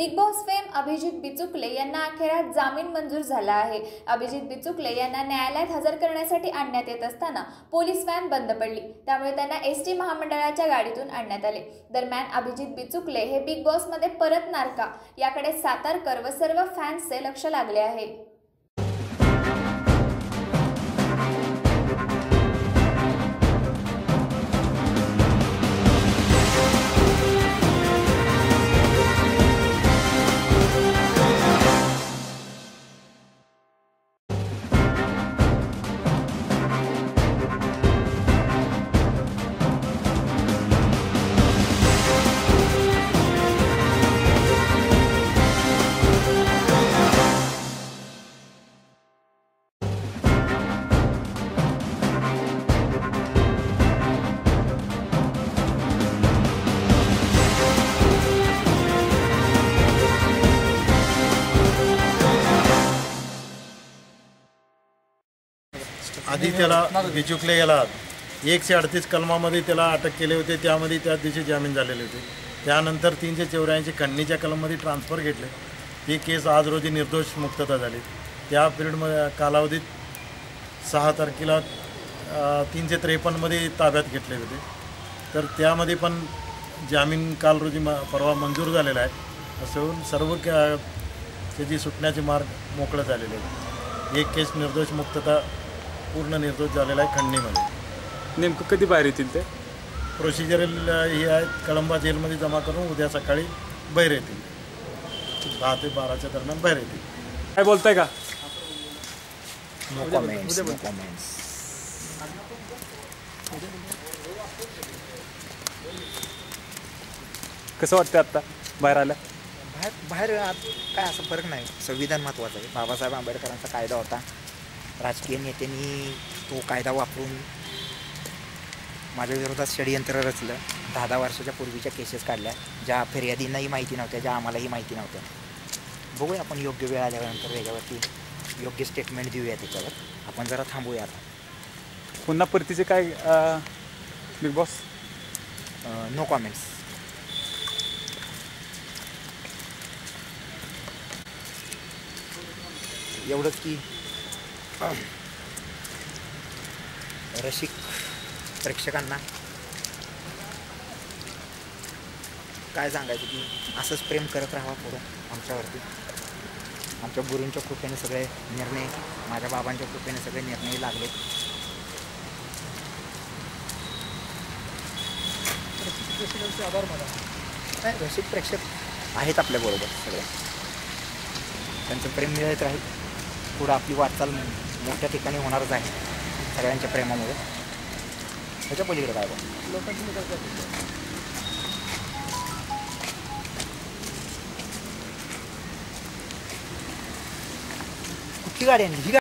Big boss fame Abhijit Bichukale यांना अखेर जामीन मंजूर झाला आहे। अभिजित बिचुकले यांना न्यायालयात हजर करण्यासाठी आणण्यात येत असताना पोलीस व्हॅन बंद पडली, त्यामुळे त्यांना एसटी महामंडळाच्या गाडीतून आणण्यात आले। दरम्यान अभिजित बिचुकले हे बिग बॉस मध्ये परतणार का याकडे सातारकर व सर्व फॅन्सचे लक्ष लागले आहे। आधी त्याला बिचुकले याला 138 कलमामध्ये त्याला अटक केले होते, त्यामध्ये त्या दिवशी जामीन झालेले होते। त्यानंतर 384 खंडणीच्या कलममध्ये ट्रान्सफर घेतले। ती केस आज रोजी निर्दोष मुक्तता झाली। त्या पिरियडमध्ये कालावधीत 6 तारखेला 353 मध्ये ताब्यात घेतले होते, तर त्यामध्ये पण जामीन काल रोजी परवा मंजूर झालेला आहे। असं होऊन सर्व त्याची सुटण्याचे मार्ग मोकळे झालेले आहेत। एक केस निर्दोष मुक्तता पूर्ण निर्दोष झालेला आहे खंडणीमध्ये। नेमकं कधी बाहेर येतील ते? प्रोसिजरल हे आहे, कळंबा जेलमध्ये जमा करून उद्या सकाळी बाहेर येतील। 10 ते 12च्या दरम्यान बाहेर येतील। काय बोलताय का? No comments. कसं वाटतं आता बाहेर आल्या? बाहेर काय असं फरक नाही। संविधान महत्त्वाचं आहे। बाबासाहेब आंबेडकरांचा कायदा होता। राजकीय नेत्यांनी तो कायदा वापरून माझ्या विरोधात षडयंत्र रचलं। 10 वर्षाच्या पूर्वीच्या केसेस काढल्या, ज्या फिर्यादींनाही माहिती नव्हत्या, ज्या आम्हालाही माहिती नव्हत्या। बघूया आपण योग्य वेळ आल्यानंतर याच्यावरती योग्य स्टेटमेंट देऊया। त्याच्यावर आपण जरा थांबूया आता। पुन्हा परतीचे काय बिग बॉस? No comments. एवढंच की रसिक प्रेक्षकांना काय सांगायचं की असंच प्रेम करत राहावा पुढं आमच्यावरती। आमच्या गुरूंच्या कृपेने सगळे निर्णय, माझ्या बाबांच्या कृपेने सगळे निर्णय लागले। आभार मला। नाही, रसिक प्रेक्षक आहेत आपल्याबरोबर सगळे, त्यांचं प्रेम मिळत राहील। पुढं आपली वाटचाल मोठ्या ठिकाणी होणारच आहे सगळ्यांच्या प्रेमामुळे। त्याच्या पलीकडे काय लोकांची कुठली गाडी आहे?